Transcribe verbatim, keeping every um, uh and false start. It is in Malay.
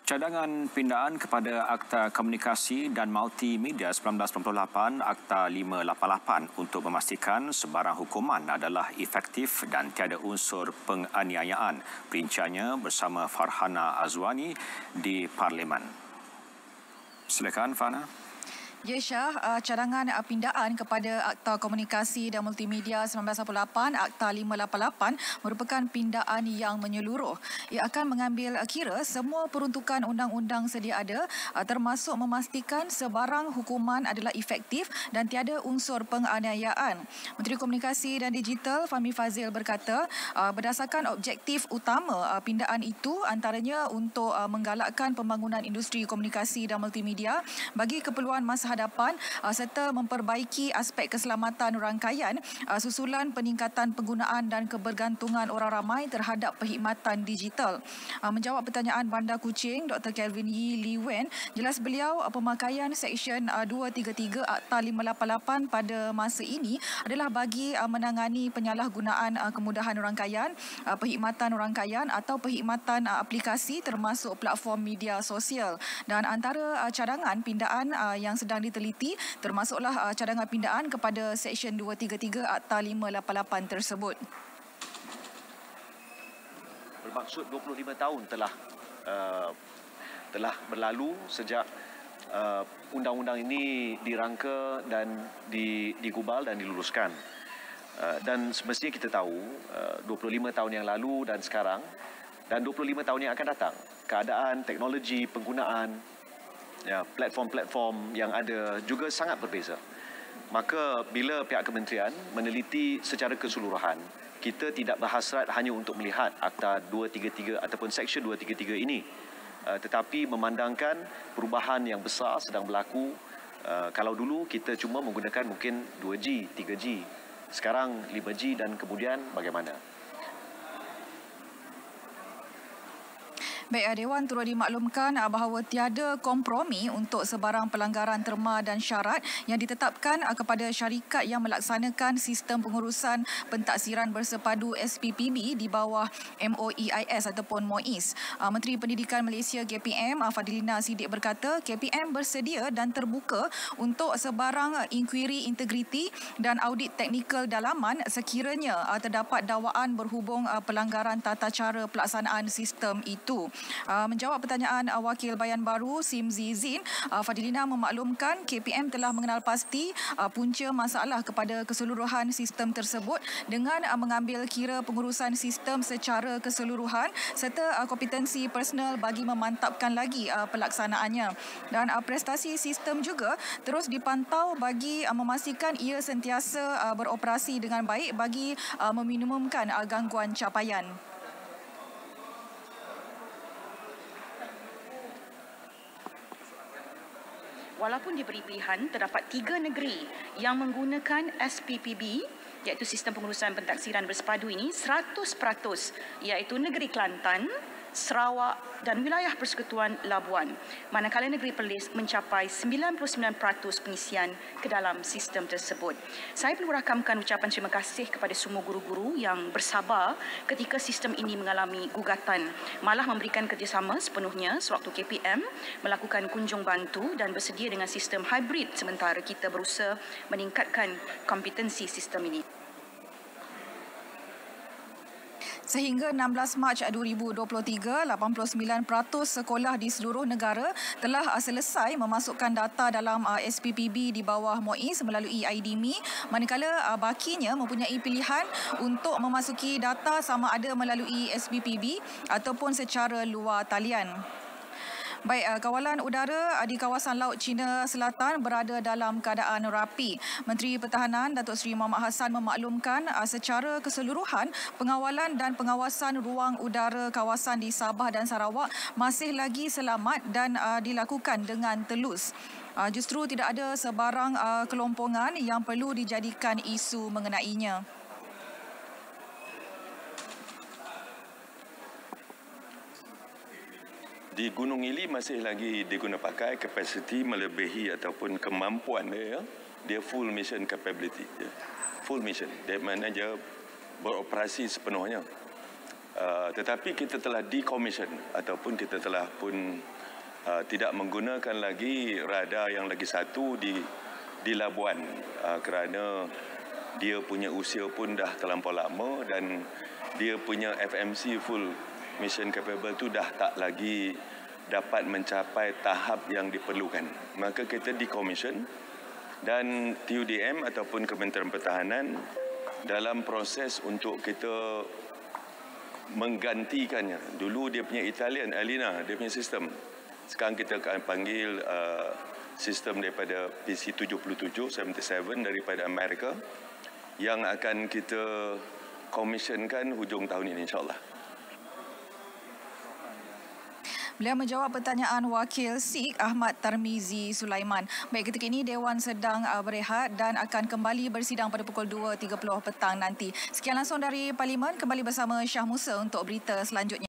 Cadangan pindaan kepada Akta Komunikasi dan Multimedia seribu sembilan ratus sembilan puluh lapan Akta lima lapan lapan untuk memastikan sebarang hukuman adalah efektif dan tiada unsur penganiayaan. Perinciannya bersama Farhana Azwani di Parlimen. Silakan Farhana. Ya Syah, uh, cadangan uh, pindaan kepada Akta Komunikasi dan Multimedia seribu sembilan ratus sembilan puluh lapan, Akta lima lapan lapan merupakan pindaan yang menyeluruh. Ia akan mengambil kira semua peruntukan undang-undang sedia ada uh, termasuk memastikan sebarang hukuman adalah efektif dan tiada unsur penganiayaan. Menteri Komunikasi dan Digital Fahmi Fadzil berkata, uh, berdasarkan objektif utama uh, pindaan itu antaranya untuk uh, menggalakkan pembangunan industri komunikasi dan multimedia bagi keperluan masa hadapan uh, serta memperbaiki aspek keselamatan rangkaian uh, susulan peningkatan penggunaan dan kebergantungan orang ramai terhadap perkhidmatan digital. Uh, menjawab pertanyaan Bandar Kuching, Doktor Kelvin Yee Lee Wen, jelas beliau uh, pemakaian Seksyen uh, dua tiga tiga Akta lima lapan lapan pada masa ini adalah bagi uh, menangani penyalahgunaan uh, kemudahan rangkaian, uh, perkhidmatan rangkaian atau perkhidmatan uh, aplikasi termasuk platform media sosial. Dan antara uh, cadangan pindaan uh, yang sedang diteliti termasuklah uh, cadangan pindaan kepada Seksyen dua tiga tiga Akta lima lapan lapan tersebut. Bermaksud dua puluh lima tahun telah uh, telah berlalu sejak uh, undang-undang ini dirangka dan digubal dan diluluskan. Uh, dan semestinya kita tahu uh, dua puluh lima tahun yang lalu dan sekarang dan dua puluh lima tahun yang akan datang, keadaan, teknologi, penggunaan ya, platform-platform yang ada juga sangat berbeza. Maka bila pihak kementerian meneliti secara keseluruhan, kita tidak berhasrat hanya untuk melihat Akta dua tiga tiga ataupun Seksyen dua tiga tiga ini, uh, tetapi memandangkan perubahan yang besar sedang berlaku. Uh, kalau dulu kita cuma menggunakan mungkin dua G, tiga G, sekarang lima G dan kemudian bagaimana? Baik, Dewan turut dimaklumkan bahawa tiada kompromi untuk sebarang pelanggaran terma dan syarat yang ditetapkan kepada syarikat yang melaksanakan sistem pengurusan pentaksiran bersepadu S P P B di bawah M O E I S ataupun M O I S. Menteri Pendidikan Malaysia K P M Fadilina Siddiq berkata K P M bersedia dan terbuka untuk sebarang inkuiri integriti dan audit teknikal dalaman sekiranya terdapat dakwaan berhubung pelanggaran tata cara pelaksanaan sistem itu. Uh, menjawab pertanyaan uh, Wakil Bayan Baru Simzi Zin, uh, Fadilina memaklumkan K P M telah mengenal pasti uh, punca masalah kepada keseluruhan sistem tersebut dengan uh, mengambil kira pengurusan sistem secara keseluruhan serta uh, kompetensi personal bagi memantapkan lagi uh, pelaksanaannya. Dan uh, prestasi sistem juga terus dipantau bagi uh, memastikan ia sentiasa uh, beroperasi dengan baik bagi uh, meminimumkan uh, gangguan capaian. Walaupun diberi pilihan, terdapat tiga negeri yang menggunakan S P P B, iaitu Sistem Pengurusan Pentaksiran Bersepadu ini, seratus peratus, iaitu negeri Kelantan, Sarawak dan wilayah Persekutuan Labuan. Manakala negeri Perlis mencapai sembilan puluh sembilan peratus pengisian ke dalam sistem tersebut. Saya perlu rakamkan ucapan terima kasih kepada semua guru-guru yang bersabar ketika sistem ini mengalami gugatan. Malah memberikan kerjasama sepenuhnya sewaktu K P M melakukan kunjung bantu dan bersedia dengan sistem hybrid sementara kita berusaha meningkatkan kompetensi sistem ini. Sehingga enam belas Mac dua ribu dua puluh tiga, lapan puluh sembilan peratus sekolah di seluruh negara telah selesai memasukkan data dalam S P P B di bawah M O I S melalui I D M I, manakala bakinya mempunyai pilihan untuk memasuki data sama ada melalui S P P B ataupun secara luar talian. Baik, kawalan udara di kawasan Laut Cina Selatan berada dalam keadaan rapi. Menteri Pertahanan Datuk Seri Mohamad Hassan memaklumkan secara keseluruhan pengawalan dan pengawasan ruang udara kawasan di Sabah dan Sarawak masih lagi selamat dan dilakukan dengan telus. Justru tidak ada sebarang kelompongan yang perlu dijadikan isu mengenainya. Di Gunung Ili masih lagi diguna pakai kapasiti melebihi ataupun kemampuan dia, dia full mission capability, dia. Full mission, dia mana dia beroperasi sepenuhnya. Uh, tetapi kita telah decommission ataupun kita telah pun uh, tidak menggunakan lagi radar yang lagi satu di di Labuan uh, kerana dia punya usia pun dah terlampau lama dan dia punya F M C full mission capable tu dah tak lagi dapat mencapai tahap yang diperlukan. Maka kita decommission dan T U D M ataupun Kementerian Pertahanan dalam proses untuk kita menggantikannya. Dulu dia punya Italian, Alina, dia punya sistem. Sekarang kita akan panggil uh, sistem daripada P C tujuh puluh tujuh, tujuh puluh tujuh daripada Amerika yang akan kita commissionkan hujung tahun ini insyaAllah. Beliau menjawab pertanyaan Wakil S I K Ahmad Tarmizi Sulaiman. Baik, ketika ini Dewan sedang uh, berehat dan akan kembali bersidang pada pukul dua tiga puluh petang nanti. Sekian langsung dari Parlimen, kembali bersama Syah Musa untuk berita selanjutnya.